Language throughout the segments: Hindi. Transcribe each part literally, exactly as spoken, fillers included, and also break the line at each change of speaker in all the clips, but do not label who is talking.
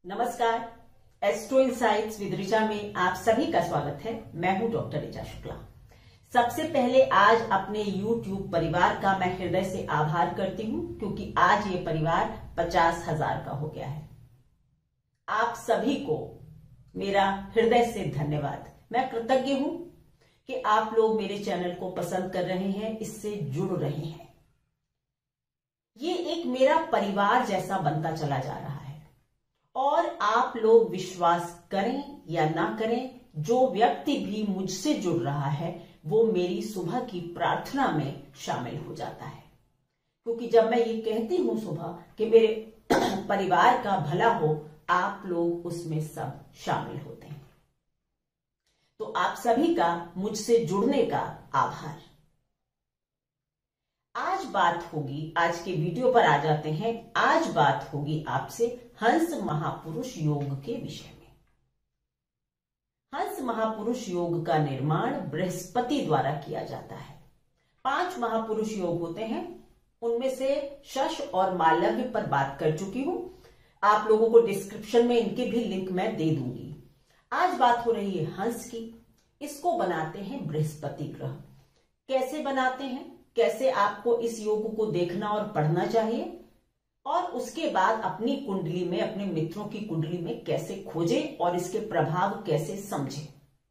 नमस्कार, एस्ट्रो इनसाइट्स विद ऋचा में आप सभी का स्वागत है। मैं हूं डॉक्टर ऋचा शुक्ला। सबसे पहले आज अपने यूट्यूब परिवार का मैं हृदय से आभार करती हूं, क्योंकि आज ये परिवार पचास हजार का हो गया है। आप सभी को मेरा हृदय से धन्यवाद। मैं कृतज्ञ हूं कि आप लोग मेरे चैनल को पसंद कर रहे हैं, इससे जुड़ रहे हैं। ये एक मेरा परिवार जैसा बनता चला जा रहा है और आप लोग विश्वास करें या ना करें, जो व्यक्ति भी मुझसे जुड़ रहा है वो मेरी सुबह की प्रार्थना में शामिल हो जाता है। क्योंकि जब मैं ये कहती हूं सुबह कि मेरे परिवार का भला हो, आप लोग उसमें सब शामिल होते हैं। तो आप सभी का मुझसे जुड़ने का आभार। आज बात होगी, आज के वीडियो पर आ जाते हैं। आज बात होगी आपसे हंस महापुरुष योग के विषय में। हंस महापुरुष योग का निर्माण बृहस्पति द्वारा किया जाता है। पांच महापुरुष योग होते हैं, उनमें से शश और मालव्य पर बात कर चुकी हूं। आप लोगों को डिस्क्रिप्शन में इनके भी लिंक मैं दे दूंगी। आज बात हो रही है हंस की। इसको बनाते हैं बृहस्पति ग्रह। कैसे बनाते हैं, कैसे आपको इस योग को देखना और पढ़ना चाहिए, और उसके बाद अपनी कुंडली में, अपने मित्रों की कुंडली में कैसे खोजें और इसके प्रभाव कैसे समझें।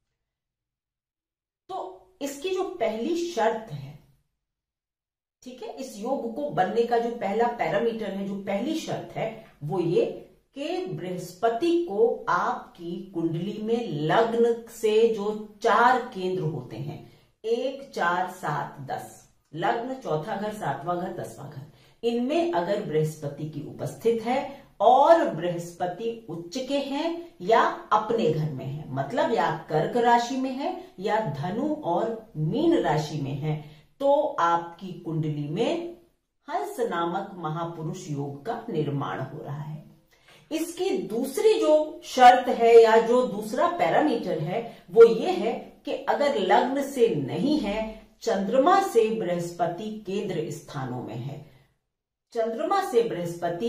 तो इसकी जो पहली शर्त है, ठीक है, इस योग को बनने का जो पहला पैरामीटर है, जो पहली शर्त है, वो ये कि बृहस्पति को आपकी कुंडली में लग्न से जो चार केंद्र होते हैं, एक, चार, सात, दस, लग्न, चौथा घर, सातवां घर, दसवां घर, इनमें अगर बृहस्पति की उपस्थित है और बृहस्पति उच्च के हैं या अपने घर में है, मतलब या कर्क राशि में है या धनु और मीन राशि में है, तो आपकी कुंडली में हंस नामक महापुरुष योग का निर्माण हो रहा है। इसकी दूसरी जो शर्त है या जो दूसरा पैरामीटर है, वो ये है कि अगर लग्न से नहीं है, चंद्रमा से बृहस्पति केंद्र स्थानों में है, चंद्रमा से बृहस्पति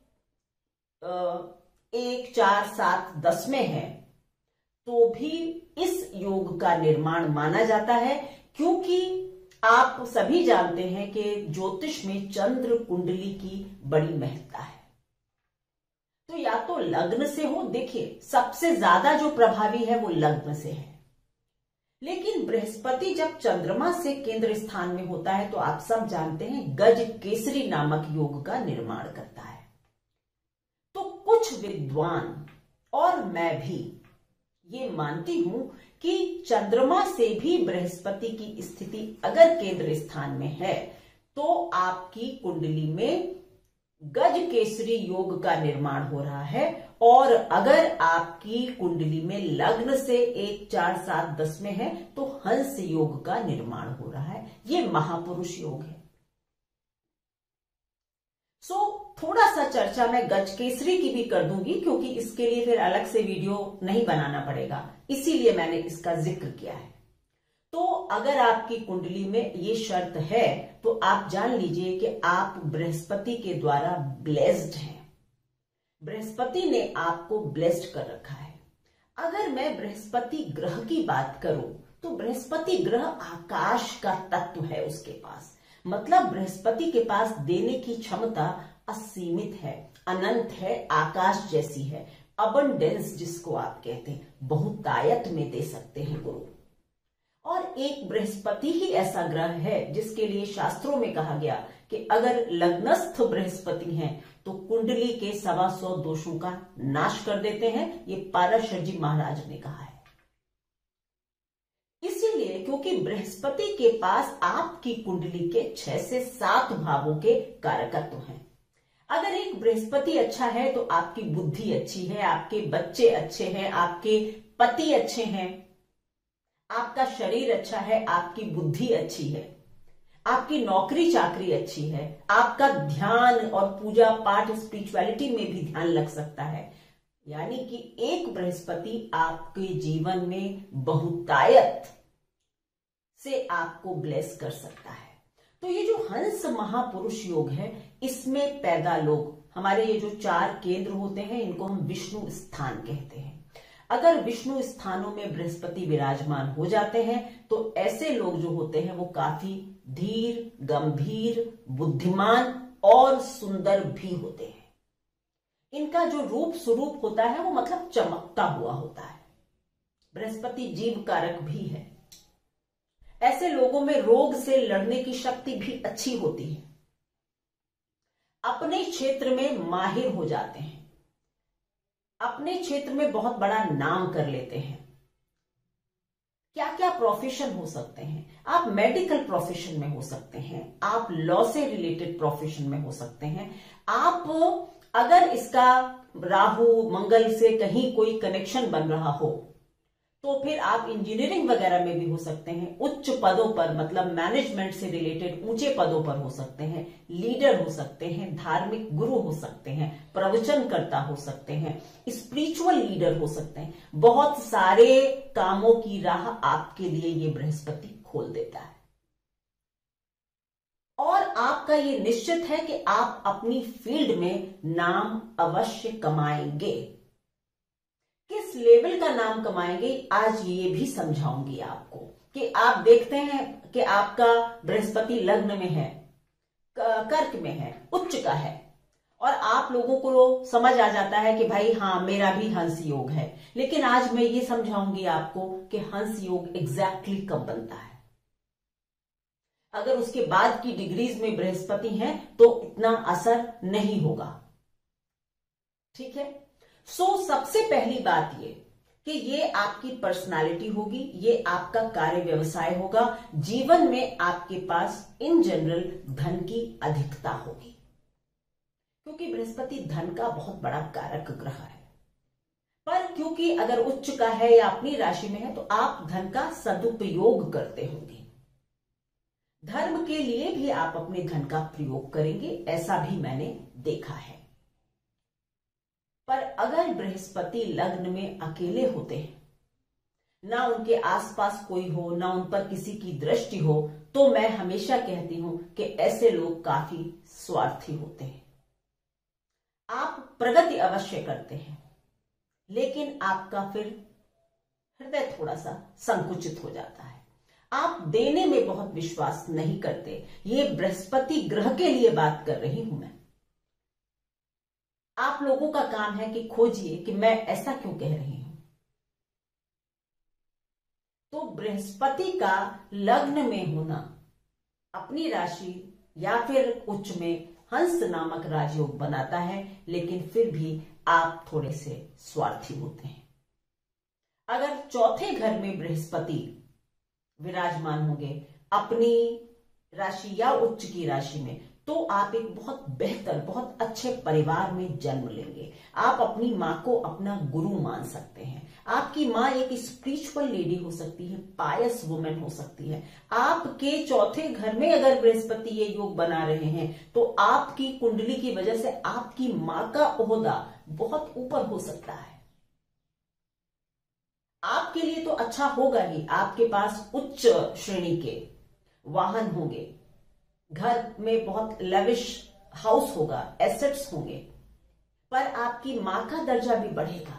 एक, चार, सात, दस में है, तो भी इस योग का निर्माण माना जाता है। क्योंकि आप सभी जानते हैं कि ज्योतिष में चंद्र कुंडली की बड़ी महत्ता है। तो या तो लग्न से हो, देखिए सबसे ज्यादा जो प्रभावी है वो लग्न से है, लेकिन बृहस्पति जब चंद्रमा से केंद्र स्थान में होता है तो आप सब जानते हैं गज केसरी नामक योग का निर्माण करता है। तो कुछ विद्वान और मैं भी ये मानती हूं कि चंद्रमा से भी बृहस्पति की स्थिति अगर केंद्र स्थान में है तो आपकी कुंडली में गज केसरी योग का निर्माण हो रहा है। और अगर आपकी कुंडली में लग्न से एक, चार, सात, दस में है तो हंस योग का निर्माण हो रहा है। ये महापुरुष योग है। सो थोड़ा सा चर्चा मैं गज केसरी की भी कर दूंगी, क्योंकि इसके लिए फिर अलग से वीडियो नहीं बनाना पड़ेगा, इसीलिए मैंने इसका जिक्र किया है। तो अगर आपकी कुंडली में ये शर्त है तो आप जान लीजिए कि आप बृहस्पति के द्वारा ब्लेस्ड हैं। बृहस्पति ने आपको ब्लेस्ड कर रखा है। अगर मैं बृहस्पति ग्रह की बात करूं तो बृहस्पति ग्रह आकाश का तत्व है उसके पास, मतलब बृहस्पति के पास देने की क्षमता असीमित है, अनंत है, आकाश जैसी है। अबंडेंस जिसको आप कहते हैं, बहुतायत में दे सकते हैं गुरु। और एक बृहस्पति ही ऐसा ग्रह है जिसके लिए शास्त्रों में कहा गया कि अगर लग्नस्थ बृहस्पति हैं तो कुंडली के सवा सौ दोषों का नाश कर देते हैं। ये पाराशर जी महाराज ने कहा है। इसीलिए क्योंकि बृहस्पति के पास आपकी कुंडली के छह से सात भावों के कारकत्व हैं। अगर एक बृहस्पति अच्छा है तो आपकी बुद्धि अच्छी है, आपके बच्चे अच्छे हैं, आपके पति अच्छे हैं, आपका शरीर अच्छा है, आपकी बुद्धि अच्छी है, आपकी नौकरी चाकरी अच्छी है, आपका ध्यान और पूजा पाठ स्पिरिचुअलिटी में भी ध्यान लग सकता है। यानी कि एक बृहस्पति आपके जीवन में बहुतायत से आपको ब्लेस कर सकता है। तो ये जो हंस महापुरुष योग है, इसमें पैदा लोग हमारे ये जो चार केंद्र होते हैं इनको हम विष्णु स्थान कहते हैं। अगर विष्णु स्थानों में बृहस्पति विराजमान हो जाते हैं तो ऐसे लोग जो होते हैं वो काफी धीर, गंभीर, बुद्धिमान और सुंदर भी होते हैं। इनका जो रूप स्वरूप होता है वो मतलब चमकता हुआ होता है। बृहस्पति जीव कारक भी है। ऐसे लोगों में रोग से लड़ने की शक्ति भी अच्छी होती है। अपने क्षेत्र में माहिर हो जाते हैं, अपने क्षेत्र में बहुत बड़ा नाम कर लेते हैं। क्या क्या प्रोफेशन हो सकते हैं? आप मेडिकल प्रोफेशन में हो सकते हैं, आप लॉ से रिलेटेड प्रोफेशन में हो सकते हैं, आप अगर इसका राहु मंगल से कहीं कोई कनेक्शन बन रहा हो तो फिर आप इंजीनियरिंग वगैरह में भी हो सकते हैं। उच्च पदों पर मतलब मैनेजमेंट से रिलेटेड ऊंचे पदों पर हो सकते हैं, लीडर हो सकते हैं, धार्मिक गुरु हो सकते हैं, प्रवचनकर्ता हो सकते हैं, स्पिरिचुअल लीडर हो सकते हैं। बहुत सारे कामों की राह आपके लिए ये बृहस्पति खोल देता है और आपका ये निश्चित है कि आप अपनी फील्ड में नाम अवश्य कमाएंगे। किस लेवल का नाम कमाएंगे आज ये भी समझाऊंगी आपको कि आप देखते हैं कि आपका बृहस्पति लग्न में है, कर्क में है, उच्च का है और आप लोगों को समझ आ जाता है कि भाई हाँ मेरा भी हंस योग है। लेकिन आज मैं ये समझाऊंगी आपको कि हंस योग एग्जैक्टली कब बनता है। अगर उसके बाद की डिग्रीज में बृहस्पति है तो इतना असर नहीं होगा। ठीक है। सो so, सबसे पहली बात ये कि ये आपकी पर्सनालिटी होगी, ये आपका कार्य व्यवसाय होगा। जीवन में आपके पास इन जनरल धन की अधिकता होगी क्योंकि बृहस्पति धन का बहुत बड़ा कारक ग्रह है। पर क्योंकि अगर उच्च का है या अपनी राशि में है तो आप धन का सदुपयोग करते होंगे। धर्म के लिए भी आप अपने धन का प्रयोग करेंगे, ऐसा भी मैंने देखा है। पर अगर बृहस्पति लग्न में अकेले होते हैं, ना उनके आसपास कोई हो, ना उन पर किसी की दृष्टि हो, तो मैं हमेशा कहती हूं कि ऐसे लोग काफी स्वार्थी होते हैं। आप प्रगति अवश्य करते हैं लेकिन आपका फिर हृदय थोड़ा सा संकुचित हो जाता है। आप देने में बहुत विश्वास नहीं करते। ये बृहस्पति ग्रह के लिए बात कर रही हूं मैं। आप लोगों का काम है कि खोजिए कि मैं ऐसा क्यों कह रही हूं। तो बृहस्पति का लग्न में होना अपनी राशि या फिर उच्च में हंस नामक राजयोग बनाता है, लेकिन फिर भी आप थोड़े से स्वार्थी होते हैं। अगर चौथे घर में बृहस्पति विराजमान होंगे अपनी राशि या उच्च की राशि में, तो आप एक बहुत बेहतर, बहुत अच्छे परिवार में जन्म लेंगे। आप अपनी माँ को अपना गुरु मान सकते हैं। आपकी माँ एक स्पिरिचुअल लेडी हो सकती है, पायस वुमेन हो सकती है। आपके चौथे घर में अगर बृहस्पति ये योग बना रहे हैं तो आपकी कुंडली की वजह से आपकी माँ का ओहदा बहुत ऊपर हो सकता है। आपके लिए तो अच्छा होगा ही, आपके पास उच्च श्रेणी के वाहन होंगे, घर में बहुत लेविश हाउस होगा, एसेट्स होंगे, पर आपकी मां का दर्जा भी बढ़ेगा।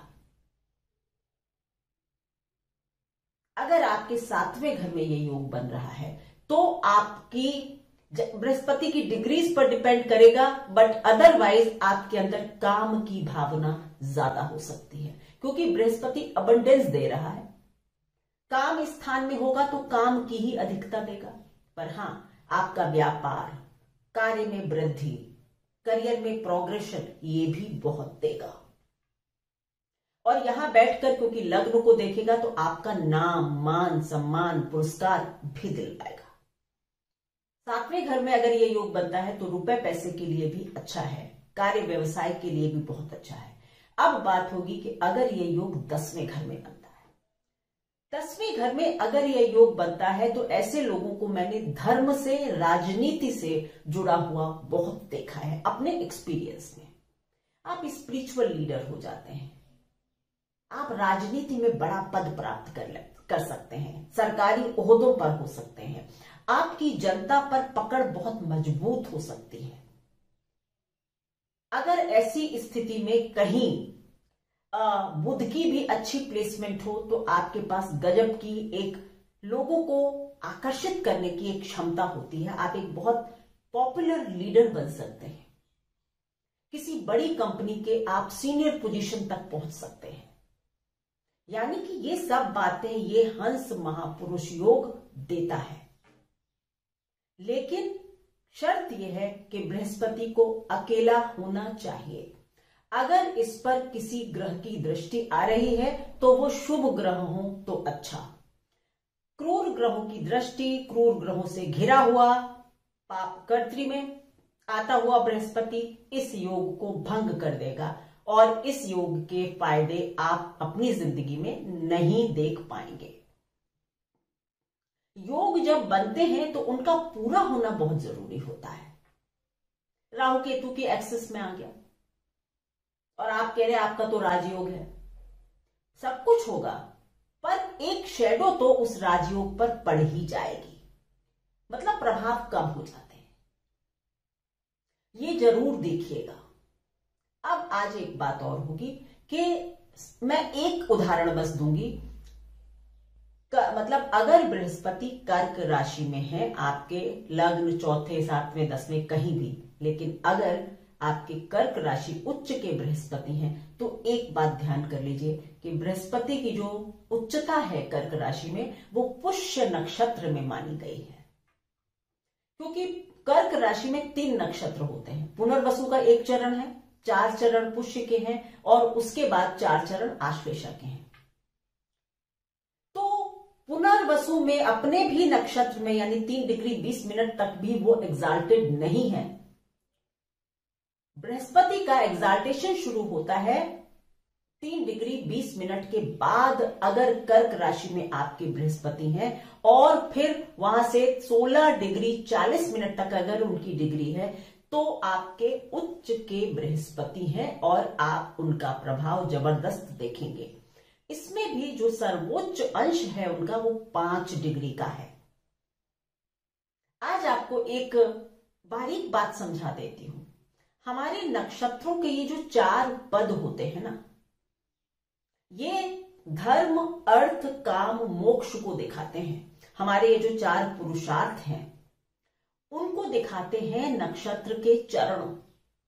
अगर आपके सातवें घर में ये योग बन रहा है तो आपकी बृहस्पति की डिग्रीज पर डिपेंड करेगा, बट अदरवाइज आपके अंदर काम की भावना ज्यादा हो सकती है क्योंकि बृहस्पति अबंडेंस दे रहा है। काम स्थान में होगा तो काम की ही अधिकता देगा। पर हां, आपका व्यापार, कार्य में वृद्धि, करियर में प्रोग्रेशन, ये भी बहुत देगा। और यहां बैठकर क्योंकि लग्न को देखेगा तो आपका नाम, मान, सम्मान, पुरस्कार भी दिल पाएगा। सातवें घर में अगर ये योग बनता है तो रुपए पैसे के लिए भी अच्छा है, कार्य व्यवसाय के लिए भी बहुत अच्छा है। अब बात होगी कि अगर ये योग दसवें घर में बनता है, दसवें घर में अगर ये योग बनता है तो ऐसे लोगों को मैंने धर्म से, राजनीति से जुड़ा हुआ बहुत देखा है अपने एक्सपीरियंस में। आप स्पिरिचुअल लीडर हो जाते हैं, आप राजनीति में बड़ा पद प्राप्त कर कर सकते हैं, सरकारी ओहदों पर हो सकते हैं, आपकी जनता पर पकड़ बहुत मजबूत हो सकती है। अगर ऐसी स्थिति में कहीं बुध की भी अच्छी प्लेसमेंट हो तो आपके पास गजब की एक लोगों को आकर्षित करने की एक क्षमता होती है। आप एक बहुत पॉपुलर लीडर बन सकते हैं। किसी बड़ी कंपनी के आप सीनियर पोजीशन तक पहुंच सकते हैं। यानी कि ये सब बातें ये हंस महापुरुष योग देता है। लेकिन शर्त यह है कि बृहस्पति को अकेला होना चाहिए। अगर इस पर किसी ग्रह की दृष्टि आ रही है तो वो शुभ ग्रह हो तो अच्छा। क्रूर ग्रहों की दृष्टि, क्रूर ग्रहों से घिरा हुआ पाप कर्त्री में आता हुआ बृहस्पति इस योग को भंग कर देगा और इस योग के फायदे आप अपनी जिंदगी में नहीं देख पाएंगे। योग जब बनते हैं तो उनका पूरा होना बहुत जरूरी होता है। राहु केतु की एक्सेस में आ गया और आप कह रहे हैं आपका तो राजयोग है, सब कुछ होगा, पर एक शेडो तो उस राजयोग पर पड़ ही जाएगी, मतलब प्रभाव कम हो जाते हैं। ये जरूर देखिएगा। अब आज एक बात और होगी कि मैं एक उदाहरण बस दूंगी। मतलब अगर बृहस्पति कर्क राशि में है, आपके लग्न चौथे सातवें दसवें कहीं भी, लेकिन अगर आपके कर्क राशि उच्च के बृहस्पति हैं तो एक बात ध्यान कर लीजिए कि बृहस्पति की जो उच्चता है कर्क राशि में वो पुष्य नक्षत्र में मानी गई है। क्योंकि कर्क राशि में तीन नक्षत्र होते हैं। पुनर्वसु का एक चरण है, चार चरण पुष्य के हैं और उसके बाद चार चरण आश्लेषा के हैं। तो पुनर्वसु में अपने भी नक्षत्र में यानी तीन डिग्री बीस मिनट तक भी वो एग्जाल्टेड नहीं है। बृहस्पति का एग्जाल्टेशन शुरू होता है तीन डिग्री बीस मिनट के बाद, अगर कर्क राशि में आपके बृहस्पति हैं, और फिर वहां से सोलह डिग्री चालीस मिनट तक अगर उनकी डिग्री है तो आपके उच्च के बृहस्पति हैं और आप उनका प्रभाव जबरदस्त देखेंगे। इसमें भी जो सर्वोच्च अंश है उनका वो पांच डिग्री का है। आज आपको एक बारीक बात समझा देती हूं। हमारे नक्षत्रों के ये जो चार पद होते हैं ना, ये धर्म अर्थ काम मोक्ष को दिखाते हैं। हमारे ये जो चार पुरुषार्थ हैं उनको दिखाते हैं नक्षत्र के चरणों।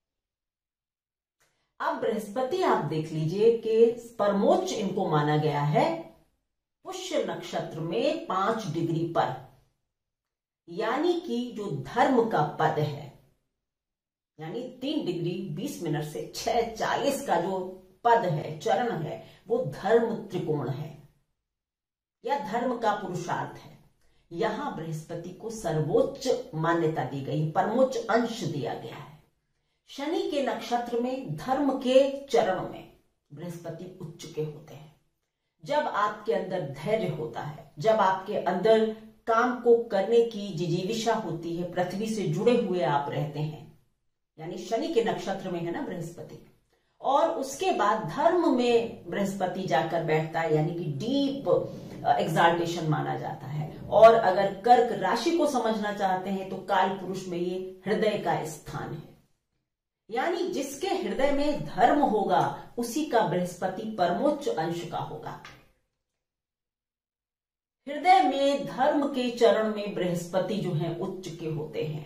अब बृहस्पति आप देख लीजिए कि परमोच्च इनको माना गया है पुष्य नक्षत्र में पांच डिग्री पर, यानी कि जो धर्म का पद है, यानी तीन डिग्री बीस मिनट से छह चालीस का जो पद है, चरण है, वो धर्म त्रिकोण है या धर्म का पुरुषार्थ है। यहां बृहस्पति को सर्वोच्च मान्यता दी गई, परमोच्च अंश दिया गया है। शनि के नक्षत्र में धर्म के चरण में बृहस्पति उच्च के होते हैं। जब आपके अंदर धैर्य होता है, जब आपके अंदर काम को करने की जिजीविषा होती है, पृथ्वी से जुड़े हुए आप रहते हैं, यानी शनि के नक्षत्र में है ना बृहस्पति, और उसके बाद धर्म में बृहस्पति जाकर बैठता है, यानी कि डीप एग्जाल्टेशन माना जाता है। और अगर कर्क राशि को समझना चाहते हैं तो काल पुरुष में ये हृदय का स्थान है, यानी जिसके हृदय में धर्म होगा उसी का बृहस्पति परमोच्च अंश का होगा। हृदय में धर्म के चरण में बृहस्पति जो है उच्च के होते हैं।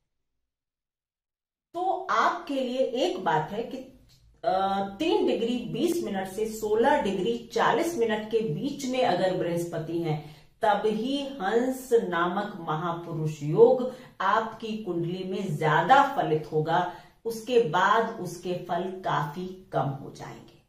तो आपके लिए एक बात है कि तीन डिग्री बीस मिनट से सोलह डिग्री चालीस मिनट के बीच में अगर बृहस्पति हैं, तब ही हंस नामक महापुरुष योग आपकी कुंडली में ज्यादा फलित होगा। उसके बाद उसके फल काफी कम हो जाएंगे।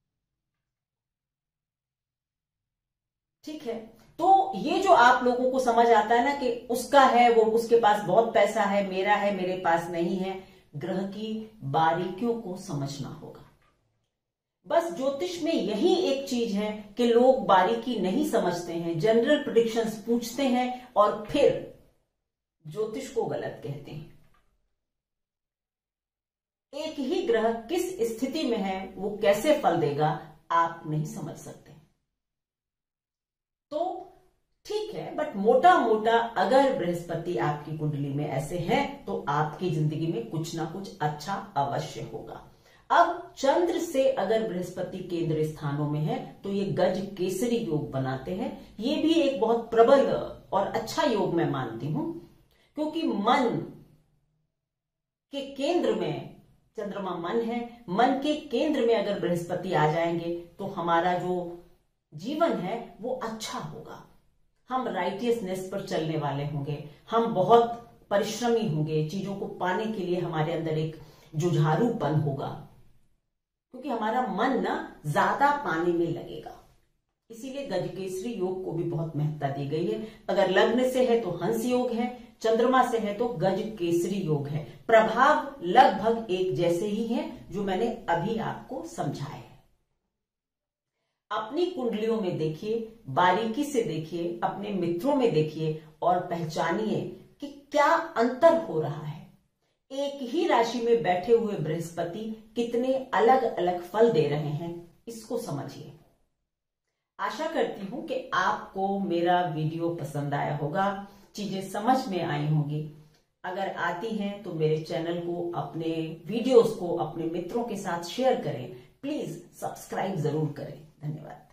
ठीक है, तो ये जो आप लोगों को समझ आता है ना कि उसका है, वो उसके पास बहुत पैसा है, मेरा है मेरे पास नहीं है, ग्रह की बारीकियों को समझना होगा। बस ज्योतिष में यही एक चीज है कि लोग बारीकी नहीं समझते हैं, जनरल प्रेडिक्शंस पूछते हैं और फिर ज्योतिष को गलत कहते हैं। एक ही ग्रह किस स्थिति में है वो कैसे फल देगा आप नहीं समझ सकते। तो ठीक है, बट मोटा मोटा अगर बृहस्पति आपकी कुंडली में ऐसे हैं तो आपकी जिंदगी में कुछ ना कुछ अच्छा अवश्य होगा। अब चंद्र से अगर बृहस्पति केंद्र स्थानों में है तो ये गज केसरी योग बनाते हैं। ये भी एक बहुत प्रबल और अच्छा योग मैं मानती हूं, क्योंकि मन के केंद्र में चंद्रमा मन है, मन के केंद्र में अगर बृहस्पति आ जाएंगे तो हमारा जो जीवन है वो अच्छा होगा। हम राइटियसनेस पर चलने वाले होंगे, हम बहुत परिश्रमी होंगे, चीजों को पाने के लिए हमारे अंदर एक जुझारूपन होगा, क्योंकि हमारा मन ना ज्यादा पाने में लगेगा। इसीलिए गजकेसरी योग को भी बहुत महत्ता दी गई है। अगर लग्न से है तो हंस योग है, चंद्रमा से है तो गज केसरी योग है। प्रभाव लगभग एक जैसे ही हैं जो मैंने अभी आपको समझाया है। अपनी कुंडलियों में देखिए, बारीकी से देखिए, अपने मित्रों में देखिए और पहचानिए कि क्या अंतर हो रहा है। एक ही राशि में बैठे हुए बृहस्पति कितने अलग अलग फल दे रहे हैं, इसको समझिए। आशा करती हूं कि आपको मेरा वीडियो पसंद आया होगा, चीजें समझ में आई होंगी। अगर आती हैं तो मेरे चैनल को, अपने वीडियोस को अपने मित्रों के साथ शेयर करें। प्लीज सब्सक्राइब जरूर करें। धन्यवाद।